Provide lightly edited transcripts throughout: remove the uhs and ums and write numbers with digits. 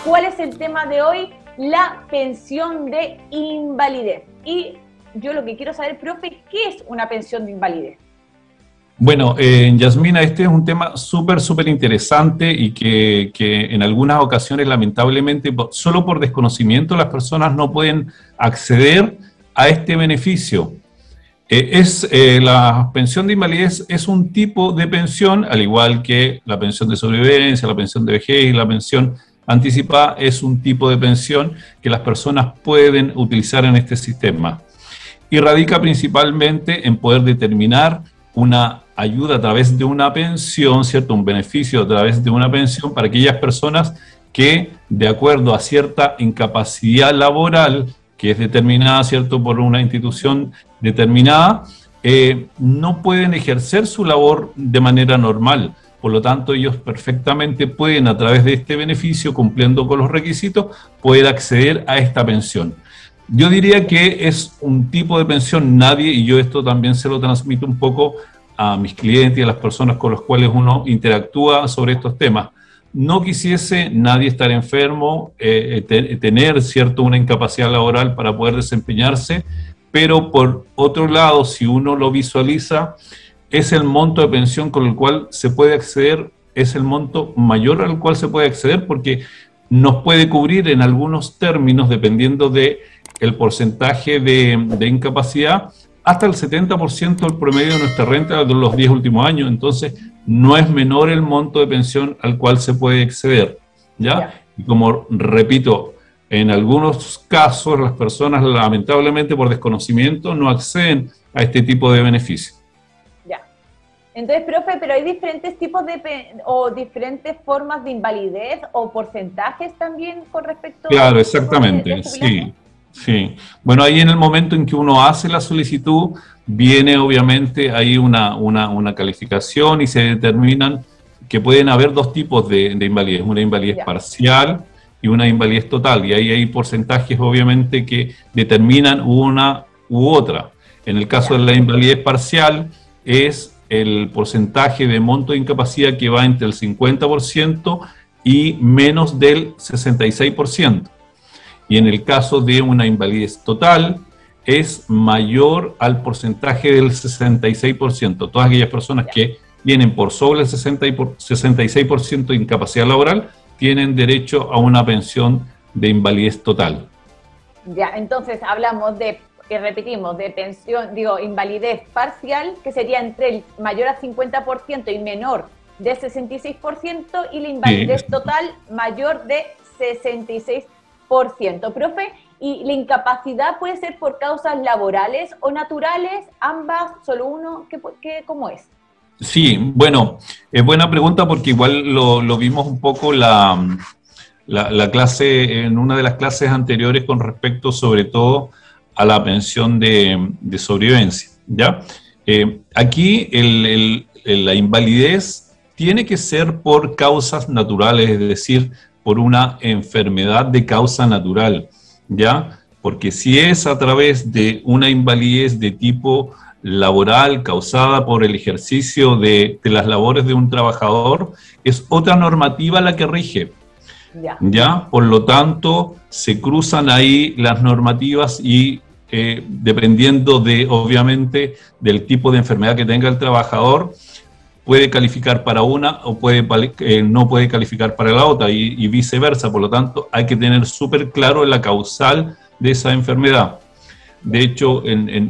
¿cuál es el tema de hoy? La pensión de invalidez. Y yo lo que quiero saber, profe, ¿qué es una pensión de invalidez? Bueno, Yasmina, este es un tema súper interesante y que en algunas ocasiones, lamentablemente, solo por desconocimiento, las personas no pueden acceder a este beneficio. La pensión de invalidez es un tipo de pensión, al igual que la pensión de sobrevivencia, la pensión de vejez y la pensión anticipada, es un tipo de pensión que las personas pueden utilizar en este sistema. Y radica principalmente en poder determinar una ayuda a través de una pensión, ¿cierto? Un beneficio a través de una pensión para aquellas personas que, de acuerdo a cierta incapacidad laboral, que es determinada, ¿cierto?, por una institución determinada, no pueden ejercer su labor de manera normal. Por lo tanto, ellos perfectamente pueden, a través de este beneficio, cumpliendo con los requisitos, poder acceder a esta pensión. Yo diría que es un tipo de pensión, nadie, y yo esto también se lo transmito un poco a mis clientes y a las personas con las cuales uno interactúa sobre estos temas. No quisiese nadie estar enfermo, tener, ¿cierto?, una incapacidad laboral para poder desempeñarse, pero por otro lado, si uno lo visualiza, es el monto de pensión con el cual se puede acceder, es el monto mayor al cual se puede acceder porque nos puede cubrir en algunos términos, dependiendo del porcentaje de incapacidad, hasta el 70% del promedio de nuestra renta de los 10 últimos años. Entonces, no es menor el monto de pensión al cual se puede acceder, ¿ya? Y como repito, en algunos casos las personas lamentablemente por desconocimiento no acceden a este tipo de beneficios. Ya. Entonces, profe, pero hay diferentes tipos o diferentes formas de invalidez o porcentajes también con respecto Claro, exactamente, sí. Sí, bueno, ahí en el momento en que uno hace la solicitud, viene obviamente ahí una calificación y se determinan que pueden haber dos tipos de invalidez, una invalidez parcial y una invalidez total, y ahí hay porcentajes obviamente que determinan una u otra. En el caso de la invalidez parcial es el porcentaje de monto de incapacidad que va entre el 50% y menos del 66%. Y en el caso de una invalidez total, es mayor al porcentaje del 66%. Todas aquellas personas que vienen por sobre el 66% de incapacidad laboral tienen derecho a una pensión de invalidez total. Ya, entonces hablamos de, repetimos, de pensión, invalidez parcial, que sería entre el mayor a 50% y menor de 66%, y la invalidez total mayor de 66%. Profe, ¿y la incapacidad puede ser por causas laborales o naturales? ¿Ambas? ¿Solo uno? ¿Cómo es? Sí, bueno, es buena pregunta porque igual lo vimos un poco la clase, en una de las clases anteriores con respecto sobre todo a la pensión de sobrevivencia, ¿ya? Aquí la invalidez tiene que ser por causas naturales, es decir, por una enfermedad de causa natural, ¿ya? Porque si es a través de una invalidez de tipo laboral causada por el ejercicio de las labores de un trabajador, es otra normativa la que rige, ¿ya? Por lo tanto, se cruzan ahí las normativas y dependiendo obviamente, del tipo de enfermedad que tenga el trabajador, puede calificar para una o no puede calificar para la otra y viceversa. Por lo tanto, hay que tener súper claro la causal de esa enfermedad. De hecho,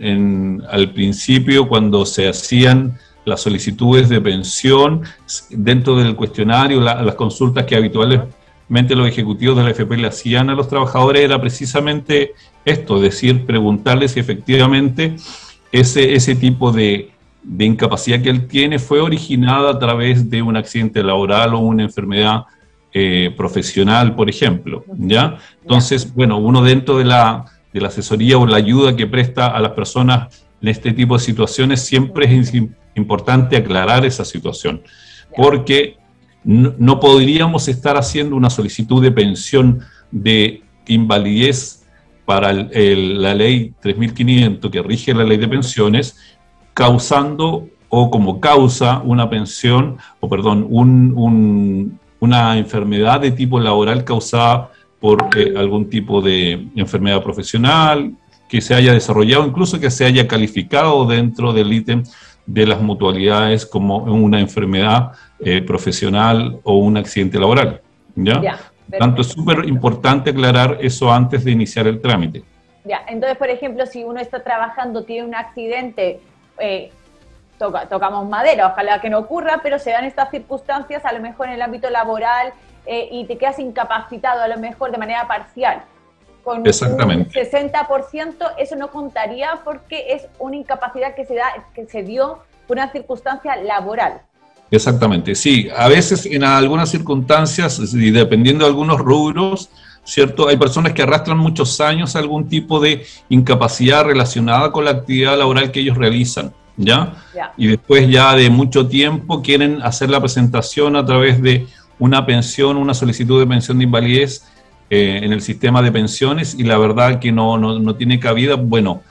al principio, cuando se hacían las solicitudes de pensión, dentro del cuestionario, las consultas que habitualmente los ejecutivos de la AFP le hacían a los trabajadores, era precisamente esto, es decir, preguntarles si efectivamente ese tipo de incapacidad que él tiene fue originada a través de un accidente laboral o una enfermedad profesional, por ejemplo, ¿ya? Entonces, bueno, uno dentro de la asesoría o la ayuda que presta a las personas en este tipo de situaciones, siempre es importante aclarar esa situación, porque no podríamos estar haciendo una solicitud de pensión de invalidez para la ley 3.500 que rige la ley de pensiones, causando o como causa una pensión, un una enfermedad de tipo laboral causada por algún tipo de enfermedad profesional, que se haya desarrollado, incluso que se haya calificado dentro del ítem de las mutualidades como una enfermedad profesional o un accidente laboral. ¿Ya? Ya, Tanto es perfecto. súper importante aclarar eso antes de iniciar el trámite. Ya, entonces, por ejemplo, si uno está trabajando, tiene un accidente, tocamos madera, ojalá que no ocurra, pero se dan estas circunstancias, a lo mejor en el ámbito laboral, y te quedas incapacitado, a lo mejor de manera parcial. Con Exactamente. un 60%, eso no contaría porque es una incapacidad que se dio por una circunstancia laboral. Exactamente, sí. A veces en algunas circunstancias, y dependiendo de algunos rubros, ¿cierto? Hay personas que arrastran muchos años algún tipo de incapacidad relacionada con la actividad laboral que ellos realizan, ¿ya? Ya. Y después ya de mucho tiempo quieren hacer la presentación a través de una pensión, una solicitud de pensión de invalidez en el sistema de pensiones, y la verdad que no tiene cabida. Bueno,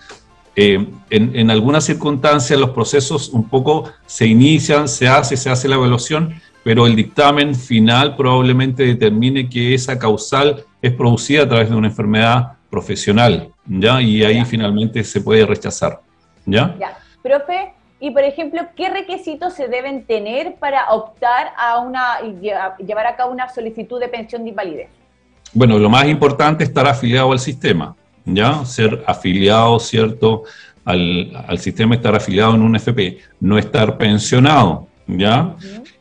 en algunas circunstancias los procesos un poco se inician, se hace la evaluación, pero el dictamen final probablemente determine que esa causal es producida a través de una enfermedad profesional, ¿ya? Y ahí finalmente se puede rechazar, ¿ya? Ya. Profe, y por ejemplo, ¿qué requisitos se deben tener para optar y llevar a cabo una solicitud de pensión de invalidez? Bueno, lo más importante es estar afiliado al sistema, ¿ya? Ser afiliado, ¿cierto?, al sistema, estar afiliado en un FP, no estar pensionado, ¿ya?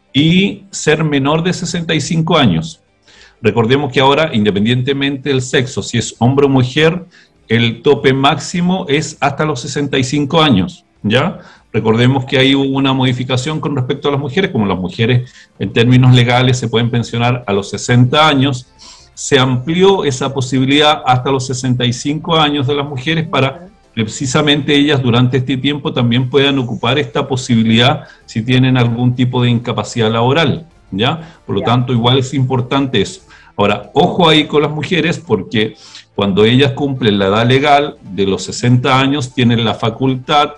Y ser menor de 65 años. Recordemos que ahora, independientemente del sexo, si es hombre o mujer, el tope máximo es hasta los 65 años, ¿ya? Recordemos que ahí hubo una modificación con respecto a las mujeres, como las mujeres en términos legales se pueden pensionar a los 60 años, se amplió esa posibilidad hasta los 65 años de las mujeres para que precisamente ellas durante este tiempo también puedan ocupar esta posibilidad si tienen algún tipo de incapacidad laboral, ¿ya? Por lo tanto, igual es importante eso. Ahora, ojo ahí con las mujeres, porque cuando ellas cumplen la edad legal de los 60 años, tienen la facultad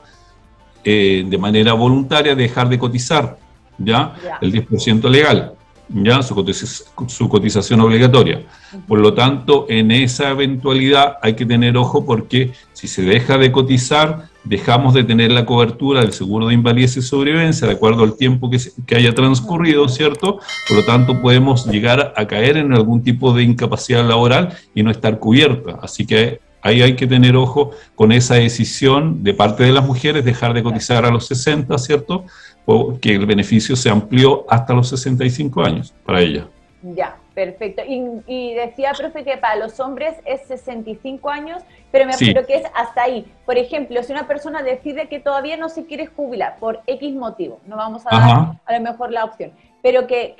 de manera voluntaria de dejar de cotizar, ¿ya? El 10% legal, ¿ya? Su cotización obligatoria. Por lo tanto, en esa eventualidad hay que tener ojo, porque si se deja de cotizar, dejamos de tener la cobertura del seguro de invalidez y sobrevivencia de acuerdo al tiempo que haya transcurrido, ¿cierto? Por lo tanto, podemos llegar a caer en algún tipo de incapacidad laboral y no estar cubierta. Así que ahí hay que tener ojo con esa decisión de parte de las mujeres, dejar de cotizar a los 60, ¿cierto?, que el beneficio se amplió hasta los 65 años para ella. Ya, perfecto. Y decía, profe, que para los hombres es 65 años, pero me refiero que es hasta ahí. Por ejemplo, si una persona decide que todavía no se quiere jubilar por X motivo, no vamos a dar a lo mejor la opción, pero que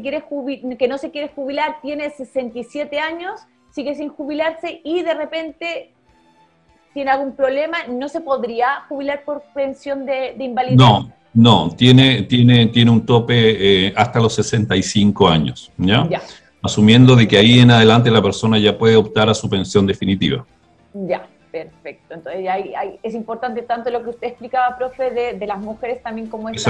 no se quiere jubilar, tiene 67 años, sigue sin jubilarse y de repente tiene algún problema, ¿no se podría jubilar por pensión de invalidez? No, tiene un tope hasta los 65 años, ¿ya? Asumiendo de que ahí en adelante la persona ya puede optar a su pensión definitiva. Ya, perfecto. Entonces es importante tanto lo que usted explicaba, profe, de las mujeres también como ese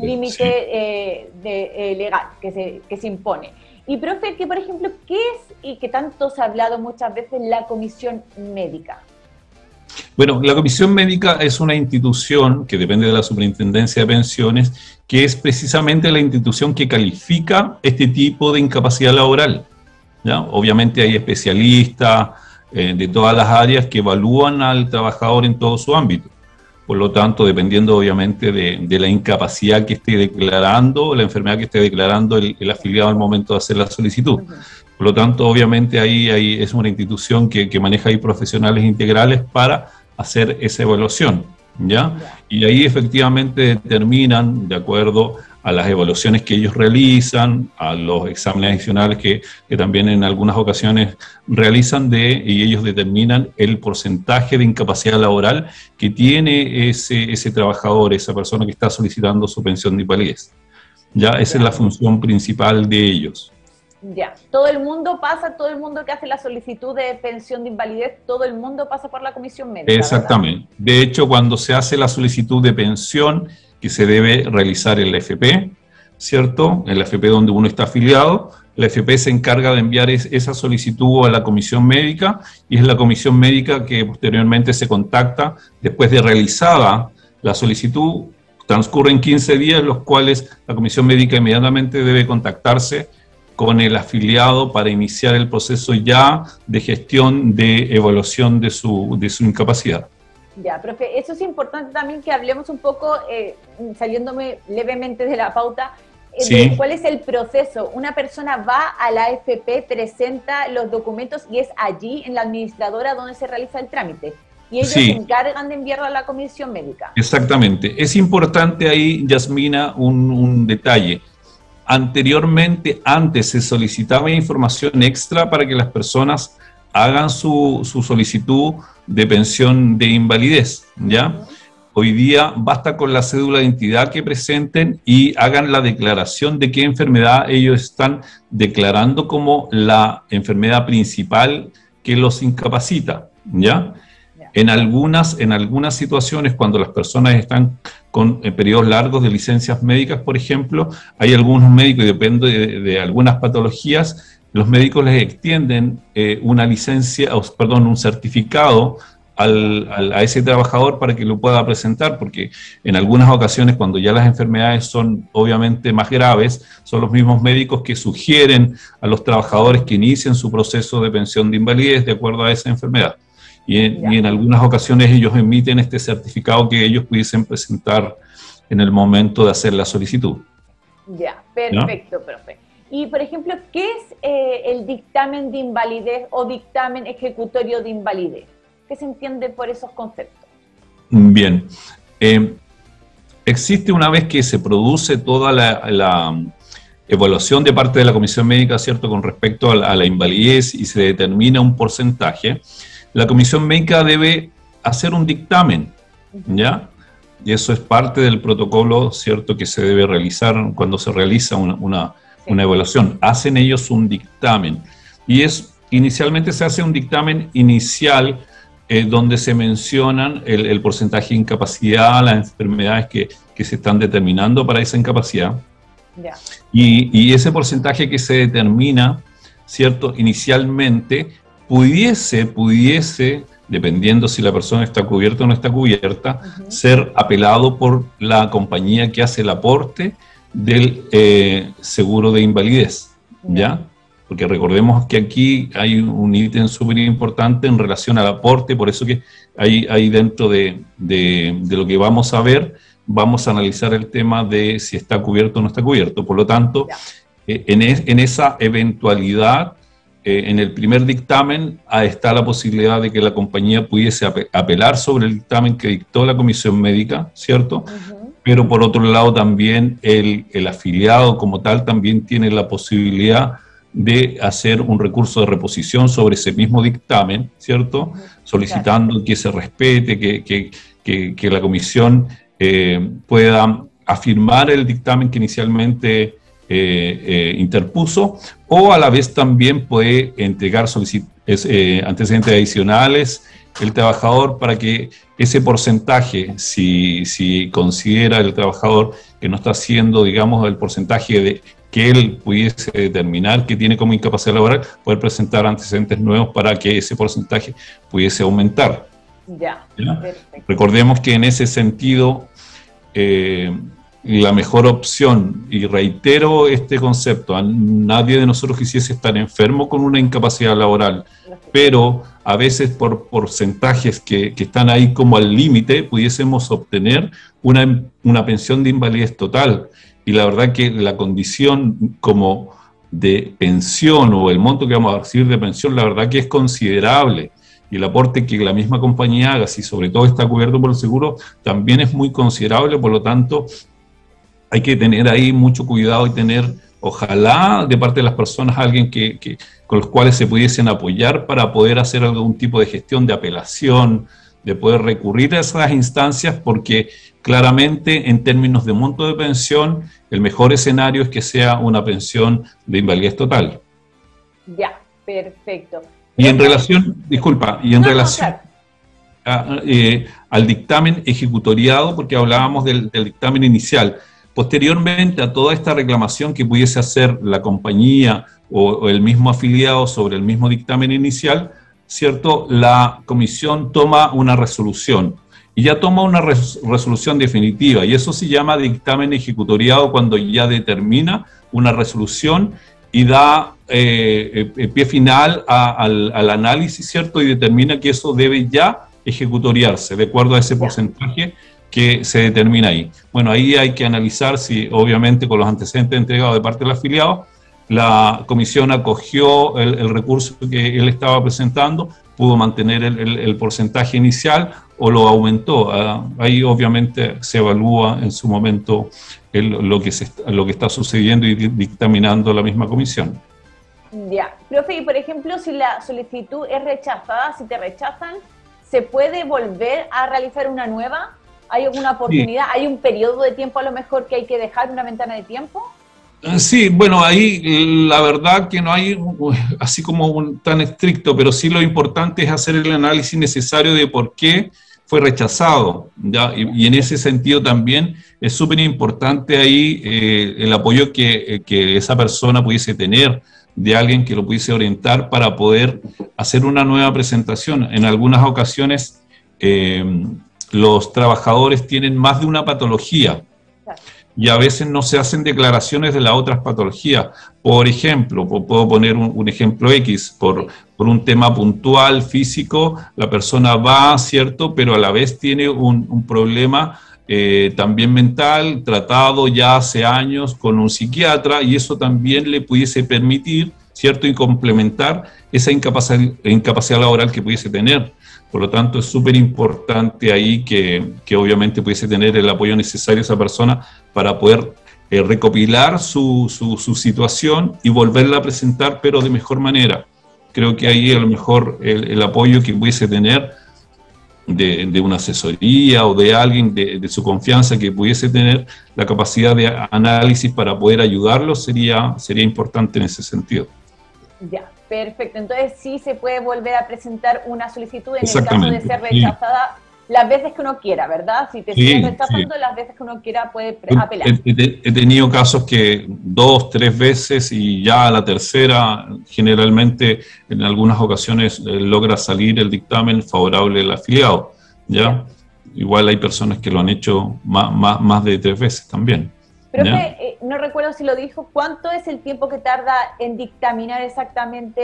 límite legal que se impone. Y profe, que por ejemplo, ¿qué es y que tanto se ha hablado muchas veces la comisión médica? Bueno, la comisión médica es una institución que depende de la Superintendencia de Pensiones, que es precisamente la institución que califica este tipo de incapacidad laboral, ¿ya? Obviamente hay especialistas de todas las áreas que evalúan al trabajador en todo su ámbito. Por lo tanto, dependiendo obviamente de la incapacidad que esté declarando, la enfermedad que esté declarando el afiliado al momento de hacer la solicitud. Por lo tanto, obviamente ahí es una institución que maneja ahí profesionales integrales para hacer esa evaluación, ¿ya? Y ahí efectivamente determinan, de acuerdo a las evaluaciones que ellos realizan, a los exámenes adicionales que también en algunas ocasiones realizan, y ellos determinan el porcentaje de incapacidad laboral que tiene ese trabajador, esa persona que está solicitando su pensión de invalidez. ¿Ya? Esa es la función principal de ellos. Ya, todo el mundo que hace la solicitud de pensión de invalidez, todo el mundo pasa por la comisión médica. Exactamente. ¿Verdad? De hecho, cuando se hace la solicitud de pensión, que se debe realizar en la FP, ¿cierto? En la AFP donde uno está afiliado, la AFP se encarga de enviar esa solicitud a la comisión médica y es la comisión médica que posteriormente se contacta después de realizada la solicitud. Transcurren 15 días, los cuales la comisión médica inmediatamente debe contactarse con el afiliado para iniciar el proceso ya de gestión de evaluación de su incapacidad. Ya, profe, eso es importante también que hablemos un poco, saliéndome levemente de la pauta, sí. de cuál es el proceso. Una persona va a la AFP, presenta los documentos y es allí, en la administradora, donde se realiza el trámite. Y ellos se encargan de enviarlo a la comisión médica. Exactamente. Es importante ahí, Yasmina, un detalle. Anteriormente, antes se solicitaba información extra para que las personas hagan su solicitud de pensión de invalidez, ¿ya? Hoy día basta con la cédula de identidad que presenten y hagan la declaración de qué enfermedad ellos están declarando como la enfermedad principal que los incapacita, ¿ya? En algunas situaciones, cuando las personas están con periodos largos de licencias médicas, por ejemplo, hay algunos médicos, y depende de algunas patologías, los médicos les extienden una licencia, un certificado a ese trabajador para que lo pueda presentar, porque en algunas ocasiones, cuando ya las enfermedades son obviamente más graves, son los mismos médicos que sugieren a los trabajadores que inicien su proceso de pensión de invalidez de acuerdo a esa enfermedad. Y en algunas ocasiones ellos emiten este certificado que ellos pudiesen presentar en el momento de hacer la solicitud. Ya, perfecto, ¿no? Profe. Y, por ejemplo, ¿qué es el dictamen de invalidez o dictamen ejecutorio de invalidez? ¿Qué se entiende por esos conceptos? Bien. Existe, una vez que se produce toda la evaluación de parte de la comisión médica, ¿cierto?, con respecto a la invalidez y se determina un porcentaje, la comisión médica debe hacer un dictamen, ¿ya? Y eso es parte del protocolo, ¿cierto?, que se debe realizar cuando se realiza una evaluación. Hacen ellos un dictamen. Y inicialmente se hace un dictamen inicial donde se mencionan el porcentaje de incapacidad, las enfermedades que se están determinando para esa incapacidad. Yeah. Y ese porcentaje que se determina, ¿cierto?, inicialmente pudiese, dependiendo si la persona está cubierta o no está cubierta, ser apelado por la compañía que hace el aporte del seguro de invalidez, ¿ya? Porque recordemos que aquí hay un ítem súper importante en relación al aporte, por eso que hay dentro de lo que vamos a ver, vamos a analizar el tema de si está cubierto o no está cubierto. Por lo tanto, en esa eventualidad, en el primer dictamen está la posibilidad de que la compañía pudiese apelar sobre el dictamen que dictó la comisión médica, ¿cierto? Pero por otro lado también el afiliado como tal también tiene la posibilidad de hacer un recurso de reposición sobre ese mismo dictamen, ¿cierto? Solicitando que se respete, que la comisión pueda afirmar el dictamen que inicialmente interpuso, o a la vez también puede entregar antecedentes adicionales el trabajador para que ese porcentaje, si considera el trabajador que no está haciendo, digamos, el porcentaje de que él pudiese determinar que tiene como incapacidad laboral, poder presentar antecedentes nuevos para que ese porcentaje pudiese aumentar. ¿Ya? Recordemos que en ese sentido la mejor opción, y reitero este concepto, a nadie de nosotros quisiese estar enfermo con una incapacidad laboral, pero a veces por porcentajes que están ahí como al límite, pudiésemos obtener una pensión de invalidez total. Y la verdad que la condición como de pensión o el monto que vamos a recibir de pensión, la verdad que es considerable. Y el aporte que la misma compañía haga, si sobre todo está cubierto por el seguro, también es muy considerable. Por lo tanto, hay que tener ahí mucho cuidado y tener, ojalá, de parte de las personas, alguien con los cuales se pudiesen apoyar para poder hacer algún tipo de gestión de apelación, de poder recurrir a esas instancias, porque claramente en términos de monto de pensión, el mejor escenario es que sea una pensión de invalidez total. Ya, perfecto. Y en relación, disculpa, y en relación al dictamen ejecutoriado, porque hablábamos del dictamen inicial, posteriormente a toda esta reclamación que pudiese hacer la compañía o el mismo afiliado sobre el mismo dictamen inicial, ¿cierto? La comisión toma una resolución y ya toma una resolución definitiva, y eso se llama dictamen ejecutoriado cuando ya determina una resolución y da pie final al análisis, ¿cierto? Y determina que eso debe ya ejecutoriarse de acuerdo a ese porcentaje que se determina ahí. Bueno, ahí hay que analizar si, obviamente, con los antecedentes entregados de parte del afiliado, la comisión acogió el recurso que él estaba presentando, pudo mantener el porcentaje inicial o lo aumentó. Ahí obviamente se evalúa en su momento lo que está sucediendo y dictaminando la misma comisión. Ya, profe, y por ejemplo, si la solicitud es rechazada, si te rechazan, ¿se puede volver a realizar una nueva? ¿Hay alguna oportunidad? Sí. ¿Hay un periodo de tiempo a lo mejor que hay que dejar, una ventana de tiempo? Sí, bueno, ahí la verdad que no hay así como tan estricto, pero sí lo importante es hacer el análisis necesario de por qué fue rechazado, ¿ya? Y en ese sentido también es súper importante ahí el apoyo que esa persona pudiese tener de alguien que lo pudiese orientar para poder hacer una nueva presentación. En algunas ocasiones los trabajadores tienen más de una patología, y a veces no se hacen declaraciones de las otras patologías. Por ejemplo, puedo poner un ejemplo X, por un tema puntual, físico, la persona va, ¿cierto?, pero a la vez tiene un problema también mental, tratado ya hace años con un psiquiatra, y eso también le pudiese permitir, ¿cierto?, y complementar esa incapacidad laboral que pudiese tener. Por lo tanto, es súper importante ahí que obviamente pudiese tener el apoyo necesario a esa persona para poder recopilar su situación y volverla a presentar, pero de mejor manera. Creo que ahí a lo mejor el apoyo que pudiese tener de una asesoría o de alguien de su confianza que pudiese tener la capacidad de análisis para poder ayudarlo sería importante en ese sentido. Ya, perfecto. Entonces sí se puede volver a presentar una solicitud en el caso de ser rechazada las veces que uno quiera, ¿verdad? Si te siguen rechazando, las veces que uno quiera puede apelar. He tenido casos que 2, 3 veces y ya a la tercera, generalmente en algunas ocasiones logra salir el dictamen favorable al afiliado, ¿ya? Igual hay personas que lo han hecho más de 3 veces también. Profe, no recuerdo si lo dijo, ¿cuánto es el tiempo que tarda en dictaminar exactamente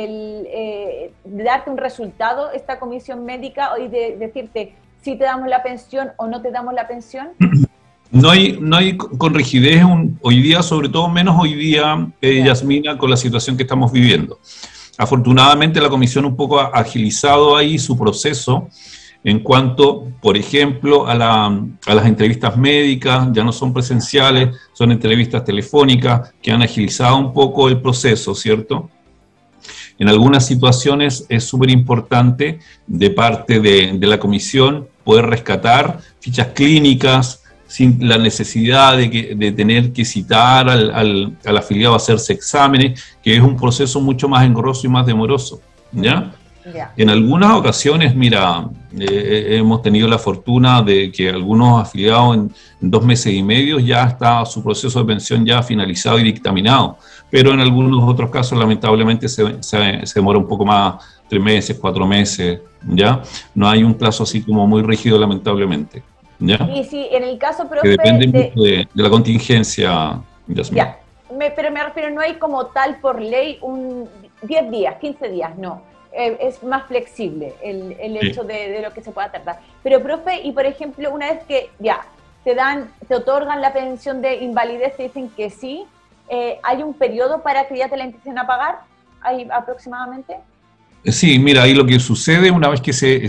darte un resultado esta comisión médica y de decirte si te damos la pensión o no te damos la pensión? No hay con rigidez hoy día, sobre todo menos hoy día, Yasmina, con la situación que estamos viviendo. Afortunadamente la comisión un poco ha agilizado ahí su proceso, en cuanto, por ejemplo, a las entrevistas médicas, ya no son presenciales, son entrevistas telefónicas que han agilizado un poco el proceso, ¿cierto? En algunas situaciones es súper importante de parte de la comisión poder rescatar fichas clínicas sin la necesidad de tener que citar al afiliado a hacerse exámenes, que es un proceso mucho más engorroso y más demoroso, ¿ya? En algunas ocasiones, mira, hemos tenido la fortuna de que algunos afiliados en 2 meses y medio ya está su proceso de pensión ya finalizado y dictaminado, pero en algunos otros casos lamentablemente se demora un poco más, 3 meses, 4 meses, ¿ya? No hay un plazo así como muy rígido lamentablemente, ¿ya? Y si en el caso, profe, que depende mucho de la contingencia, ya, pero me refiero, no hay como tal por ley un 10 días, 15 días, no. Es más flexible el hecho de lo que se pueda tardar. Pero, profe, y por ejemplo, una vez que ya te otorgan la pensión de invalidez, te dicen que sí, ¿hay un periodo para que ya te la empiecen a pagar? ¿Hay aproximadamente? Sí, mira, ahí lo que sucede una vez que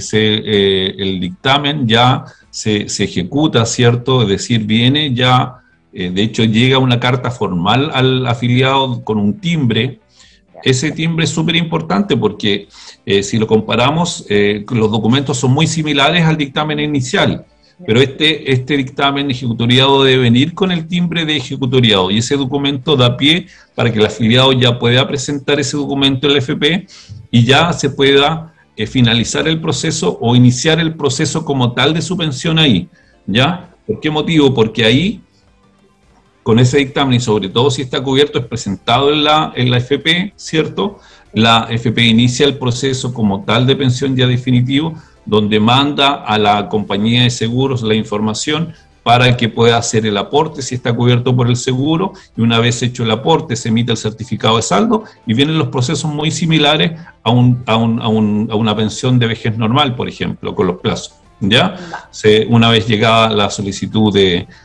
el dictamen ya se ejecuta, ¿cierto? Es decir, viene ya, de hecho llega una carta formal al afiliado con un timbre. Ese timbre es súper importante porque si lo comparamos, los documentos son muy similares al dictamen inicial, pero este dictamen ejecutoriado debe venir con el timbre de ejecutoriado y ese documento da pie para que el afiliado ya pueda presentar ese documento al FP y ya se pueda finalizar el proceso o iniciar el proceso como tal de su pensión ahí, ¿ya? ¿Por qué motivo? Porque ahí con ese dictamen, y sobre todo si está cubierto, es presentado en la FP, ¿cierto? La FP inicia el proceso como tal de pensión ya definitivo, donde manda a la compañía de seguros la información para que pueda hacer el aporte si está cubierto por el seguro, y una vez hecho el aporte se emite el certificado de saldo y vienen los procesos muy similares a una pensión de vejez normal, por ejemplo, con los plazos. ¿Ya? Una vez llegada la solicitud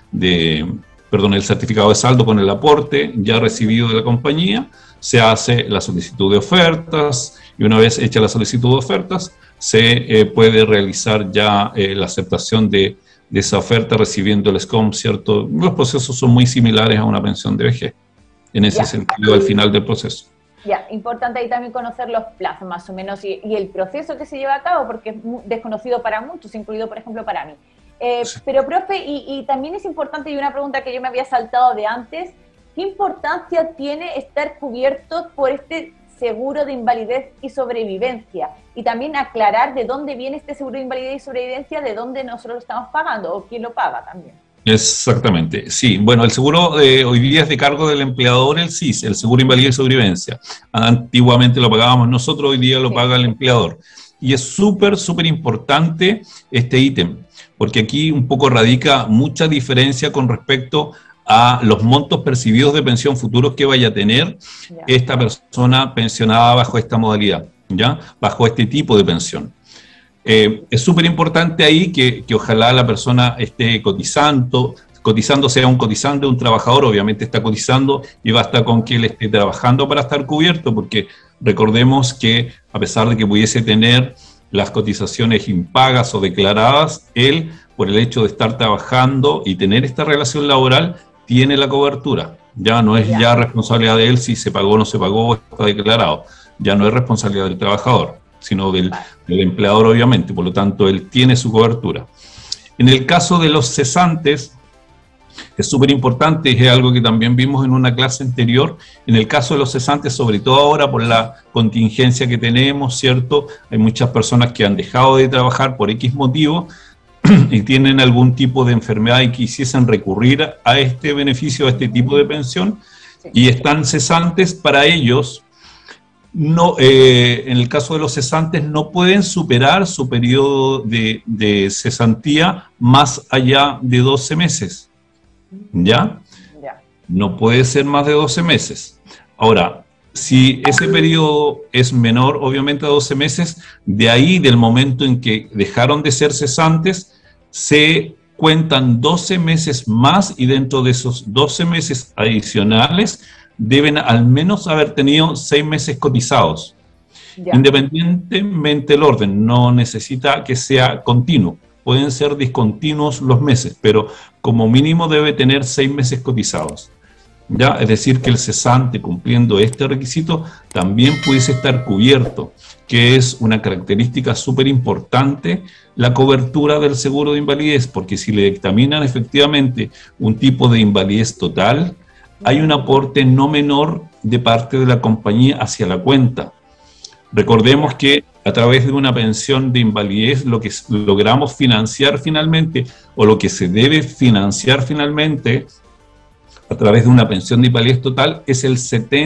el certificado de saldo con el aporte ya recibido de la compañía, se hace la solicitud de ofertas, y una vez hecha la solicitud de ofertas, se puede realizar ya la aceptación de esa oferta recibiendo el SCOM, ¿cierto? Los procesos son muy similares a una pensión de vejez, en ese sentido, al final del proceso. Ya, importante ahí también conocer los plazos más o menos y el proceso que se lleva a cabo, porque es desconocido para muchos, incluido por ejemplo para mí. Sí. Pero profe, y también es importante, y una pregunta que yo me había saltado de antes, ¿qué importancia tiene estar cubiertos por este seguro de invalidez y sobrevivencia? Y también aclarar de dónde viene este seguro de invalidez y sobrevivencia, de dónde nosotros lo estamos pagando o quién lo paga también. Exactamente, sí. Bueno, el seguro hoy día es de cargo del empleador, el SIS, el seguro de invalidez y sobrevivencia. Antiguamente lo pagábamos nosotros, hoy día lo paga el empleador. Y es súper importante este ítem, porque aquí un poco radica mucha diferencia con respecto a los montos percibidos de pensión futuros que vaya a tener esta persona pensionada bajo esta modalidad, ¿ya? Bajo este tipo de pensión. Es súper importante ahí que ojalá la persona esté cotizando, sea un cotizante, un trabajador, obviamente está cotizando y basta con que él esté trabajando para estar cubierto, porque recordemos que a pesar de que pudiese tener las cotizaciones impagas o declaradas, él, por el hecho de estar trabajando y tener esta relación laboral, tiene la cobertura. Ya no es ya responsabilidad de él si se pagó o no se pagó, está declarado. Ya no es responsabilidad del trabajador, sino del empleador, obviamente. Por lo tanto, él tiene su cobertura. En el caso de los cesantes, es súper importante, es algo que también vimos en una clase anterior. En el caso de los cesantes, sobre todo ahora por la contingencia que tenemos, ¿cierto? Hay muchas personas que han dejado de trabajar por X motivo y tienen algún tipo de enfermedad y quisiesen recurrir a este beneficio, a este tipo de pensión, y están cesantes. Para ellos, no, en el caso de los cesantes, no pueden superar su periodo de cesantía más allá de 12 meses. ¿Ya? No puede ser más de 12 meses. Ahora, si ese periodo es menor, obviamente, a 12 meses, de ahí, del momento en que dejaron de ser cesantes, se cuentan 12 meses más, y dentro de esos 12 meses adicionales deben al menos haber tenido 6 meses cotizados. Independientemente del orden, no necesita que sea continuo. Pueden ser discontinuos los meses, pero como mínimo debe tener 6 meses cotizados. ¿Ya? Es decir, que el cesante, cumpliendo este requisito, también pudiese estar cubierto, que es una característica súper importante, la cobertura del seguro de invalidez, porque si le dictaminan efectivamente un tipo de invalidez total, hay un aporte no menor de parte de la compañía hacia la cuenta. Recordemos que a través de una pensión de invalidez, lo que logramos financiar finalmente, o lo que se debe financiar finalmente a través de una pensión de invalidez total, es el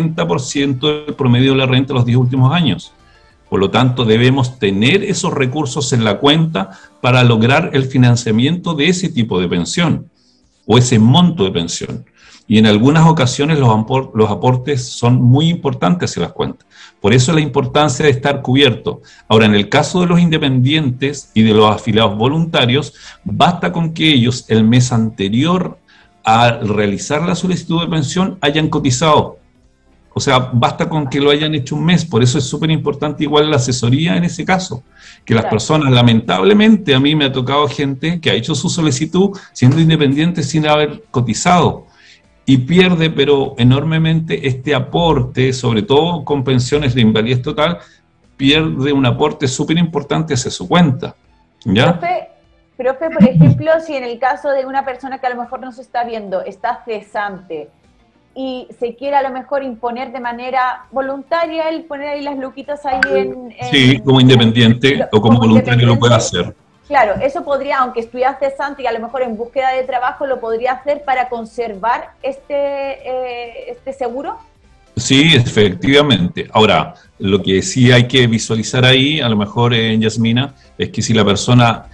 70% del promedio de la renta de los 10 últimos años. Por lo tanto, debemos tener esos recursos en la cuenta para lograr el financiamiento de ese tipo de pensión, o ese monto de pensión. Y en algunas ocasiones los aportes son muy importantes hacia las cuentas. Por eso la importancia de estar cubierto. Ahora, en el caso de los independientes y de los afiliados voluntarios, basta con que ellos el mes anterior a realizar la solicitud de pensión hayan cotizado. O sea, basta con que lo hayan hecho un mes. Por eso es súper importante igual la asesoría en ese caso. Que las personas, lamentablemente, a mí me ha tocado gente que ha hecho su solicitud siendo independiente sin haber cotizado. Y pierde, pero enormemente, este aporte, sobre todo con pensiones de invalidez total, pierde un aporte súper importante hacia su cuenta. ¿Ya? Profe, por ejemplo, si en el caso de una persona que a lo mejor no se está viendo, está cesante, y se quiere a lo mejor imponer de manera voluntaria, el poner ahí las luquitas ahí en... Sí, como independiente o como voluntario lo puede hacer. Claro, eso podría, aunque estuviera cesante y a lo mejor en búsqueda de trabajo, lo podría hacer para conservar este seguro. Sí, efectivamente. Ahora, lo que sí hay que visualizar ahí, a lo mejor en Yasmina, es que si la persona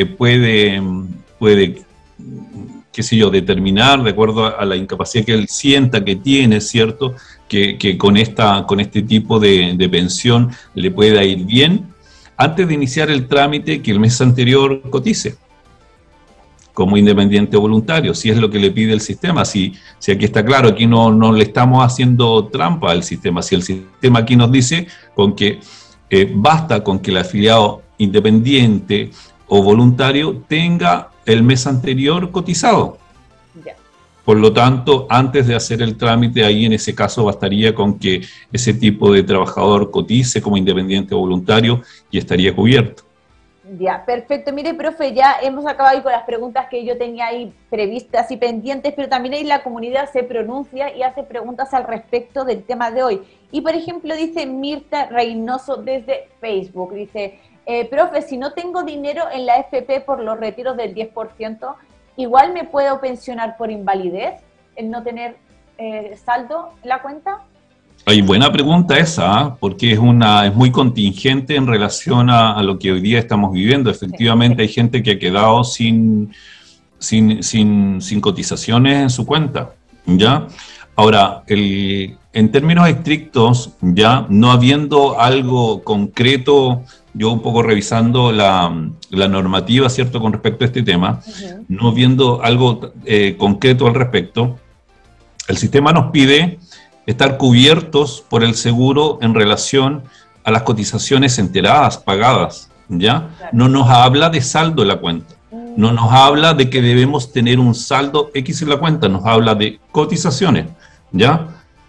puede, qué sé yo, determinar de acuerdo a la incapacidad que él sienta que tiene, ¿cierto? Que con este tipo de pensión le pueda ir bien, antes de iniciar el trámite, que el mes anterior cotice como independiente voluntario, si es lo que le pide el sistema. Si aquí está claro, aquí no le estamos haciendo trampa al sistema, si el sistema aquí nos dice con que basta con que el afiliado independiente o voluntario tenga el mes anterior cotizado. Ya. Por lo tanto, antes de hacer el trámite, ahí en ese caso bastaría con que ese tipo de trabajador cotice como independiente voluntario y estaría cubierto. Ya, perfecto. Mire, profe, ya hemos acabado ahí con las preguntas que yo tenía ahí previstas y pendientes, pero también ahí la comunidad se pronuncia y hace preguntas al respecto del tema de hoy. Y, por ejemplo, dice Mirta Reynoso desde Facebook, dice, profe, si no tengo dinero en la AFP por los retiros del 10%, ¿igual me puedo pensionar por invalidez, el no tener saldo en la cuenta? Hay buena pregunta esa, porque es muy contingente en relación a lo que hoy día estamos viviendo. Efectivamente, hay gente que ha quedado sin cotizaciones en su cuenta, ¿ya? Ahora, en términos estrictos, ya no habiendo algo concreto, yo un poco revisando la normativa, ¿cierto?, con respecto a este tema, no viendo algo concreto al respecto, el sistema nos pide estar cubiertos por el seguro en relación a las cotizaciones enteradas, pagadas, ¿ya? Claro. No nos habla de saldo en la cuenta, no nos habla de que debemos tener un saldo X en la cuenta, nos habla de cotizaciones, ¿ya?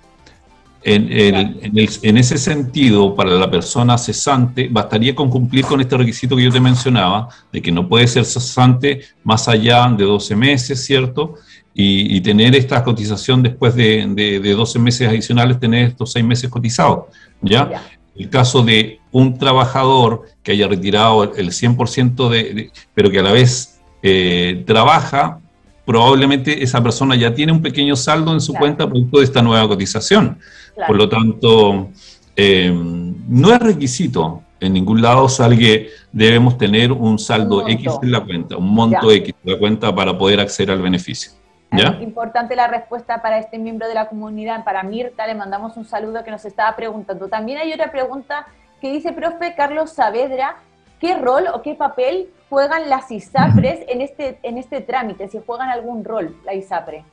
En ese sentido, para la persona cesante, bastaría con cumplir con este requisito que yo te mencionaba, de que no puede ser cesante más allá de 12 meses, ¿cierto?, y tener esta cotización después de 12 meses adicionales, tener estos 6 meses cotizados, ¿ya? El caso de un trabajador que haya retirado el 100% pero que a la vez trabaja, probablemente esa persona ya tiene un pequeño saldo en su cuenta producto de esta nueva cotización. Por lo tanto, no es requisito en ningún lado que debemos tener un saldo X en la cuenta, un monto X en la cuenta para poder acceder al beneficio. ¿Ya? Importante la respuesta para este miembro de la comunidad, para Mirta, le mandamos un saludo que nos estaba preguntando. También hay otra pregunta que dice, profe Carlos Saavedra, ¿qué rol o qué papel juegan las ISAPRES en este trámite? Si juegan algún rol, la ISAPRE.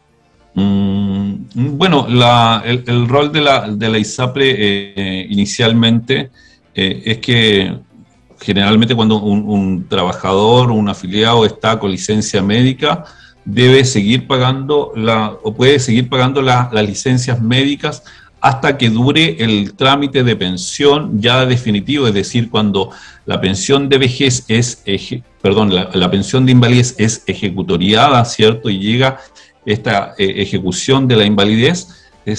Bueno, el rol de la ISAPRE inicialmente es que generalmente cuando un trabajador, un afiliado está con licencia médica, debe seguir pagando puede seguir pagando las licencias médicas hasta que dure el trámite de pensión ya definitivo, es decir, cuando la pensión de vejez la pensión de invalidez es ejecutoriada, ¿cierto? Y llega esta ejecución de la invalidez,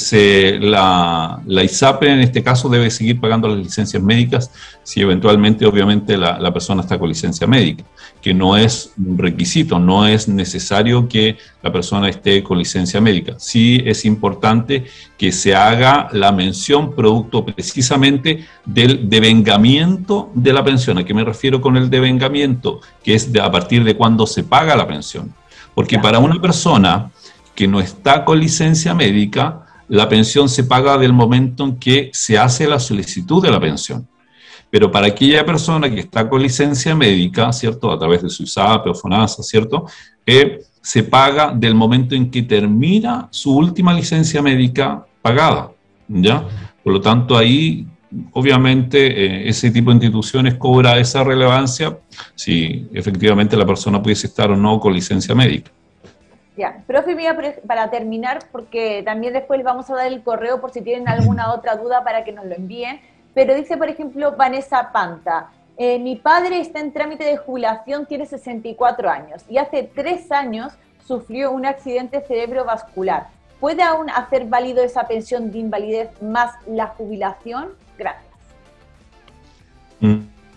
la ISAPRE en este caso debe seguir pagando las licencias médicas si eventualmente, obviamente, la persona está con licencia médica, que no es un requisito, no es necesario que la persona esté con licencia médica. Sí es importante que se haga la mención producto precisamente del devengamiento de la pensión. ¿A qué me refiero con el devengamiento? Que es a partir de cuando se paga la pensión. Porque para una persona que no está con licencia médica, la pensión se paga del momento en que se hace la solicitud de la pensión. Pero para aquella persona que está con licencia médica, ¿cierto?, a través de su ISAPRE o FONASA, ¿cierto?, se paga del momento en que termina su última licencia médica pagada, ¿ya? Por lo tanto, ahí, obviamente, ese tipo de instituciones cobra esa relevancia si efectivamente la persona pudiese estar o no con licencia médica. Ya, profe, mira, para terminar, porque también después vamos a dar el correo por si tienen alguna otra duda para que nos lo envíen, pero dice, por ejemplo, Vanessa Panta, mi padre está en trámite de jubilación, tiene 64 años y hace 3 años sufrió un accidente cerebrovascular. ¿Puede aún hacer válido esa pensión de invalidez más la jubilación? Gracias.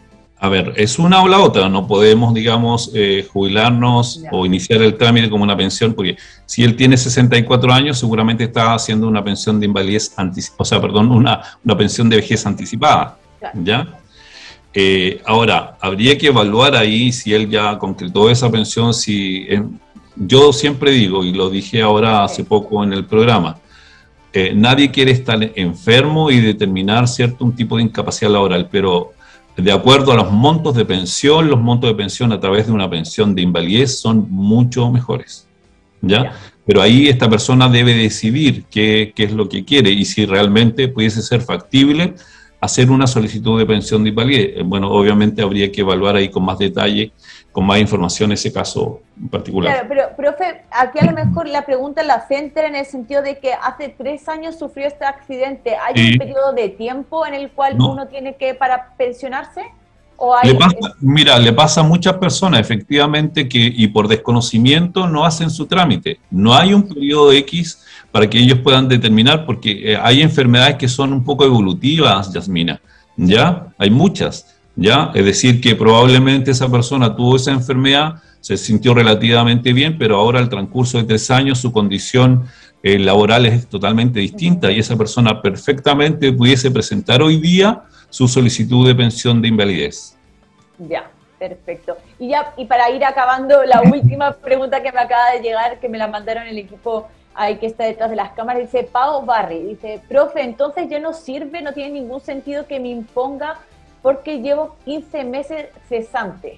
A ver, es una o la otra, no podemos, digamos, jubilarnos o iniciar el trámite como una pensión, porque si él tiene 64 años, seguramente está haciendo una pensión de invalidez, o sea, perdón, una pensión de vejez anticipada, Claro. ¿ya? Ahora, habría que evaluar ahí si él ya concretó esa pensión, si... yo siempre digo, y lo dije ahora hace poco en el programa, nadie quiere estar enfermo y determinar, ¿cierto?, un tipo de incapacidad laboral, pero de acuerdo a los montos de pensión a través de una pensión de invalidez son mucho mejores, ¿ya? Pero ahí esta persona debe decidir qué es lo que quiere y si realmente pudiese ser factible hacer una solicitud de pensión de invalidez. Bueno, obviamente habría que evaluar ahí con más detalle, con más información ese caso en particular. Claro, pero, profe, aquí a lo mejor la pregunta la centra en el sentido de que hace 3 años sufrió este accidente. ¿Hay un periodo de tiempo en el cual uno tiene que para pensionarse? ¿O hay... Mira, le pasa a muchas personas efectivamente y por desconocimiento no hacen su trámite. No hay un periodo X para que ellos puedan determinar, porque hay enfermedades que son un poco evolutivas, Yasmina, ¿ya? Hay muchas. ¿Ya? Es decir, que probablemente esa persona tuvo esa enfermedad, se sintió relativamente bien, pero ahora al transcurso de 3 años su condición laboral es totalmente distinta y esa persona perfectamente pudiese presentar hoy día su solicitud de pensión de invalidez. Ya, perfecto. Y para ir acabando, la última pregunta que me acaba de llegar, que me la mandaron el equipo ahí que está detrás de las cámaras, dice Pau Barry, dice, profe, entonces ya no sirve, no tiene ningún sentido que me imponga porque llevo 15 meses cesante.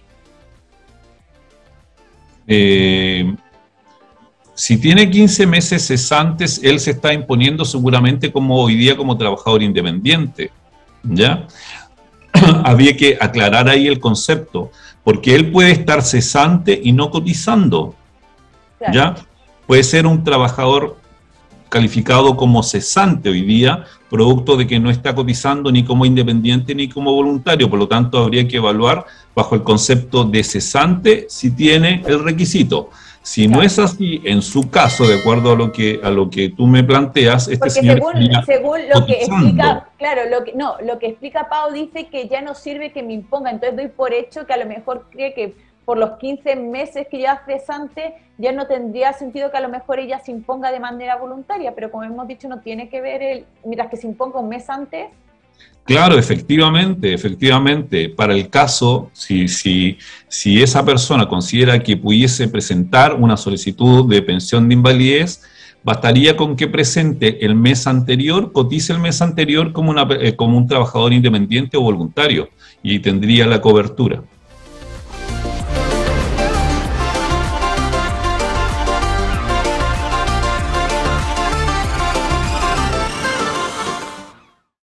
Si tiene 15 meses cesantes, él se está imponiendo seguramente como hoy día como trabajador independiente, ¿ya? Había que aclarar ahí el concepto, porque él puede estar cesante y no cotizando, claro. ¿Ya? Puede ser un trabajador calificado como cesante hoy día, producto de que no está cotizando ni como independiente ni como voluntario, por lo tanto habría que evaluar bajo el concepto de cesante si tiene el requisito. Si no es así, en su caso, de acuerdo a lo que tú me planteas, porque señor según lo que explica, claro, lo que explica Pau dice que ya no sirve que me imponga, entonces doy por hecho que a lo mejor cree que por los 15 meses que ya cesante, ya no tendría sentido que a lo mejor ella se imponga de manera voluntaria, pero como hemos dicho, no tiene que ver mientras que se imponga un mes antes. Claro, efectivamente. Para el caso, si esa persona considera que pudiese presentar una solicitud de pensión de invalidez, bastaría con que presente el mes anterior, cotice el mes anterior como un trabajador independiente o voluntario, y tendría la cobertura.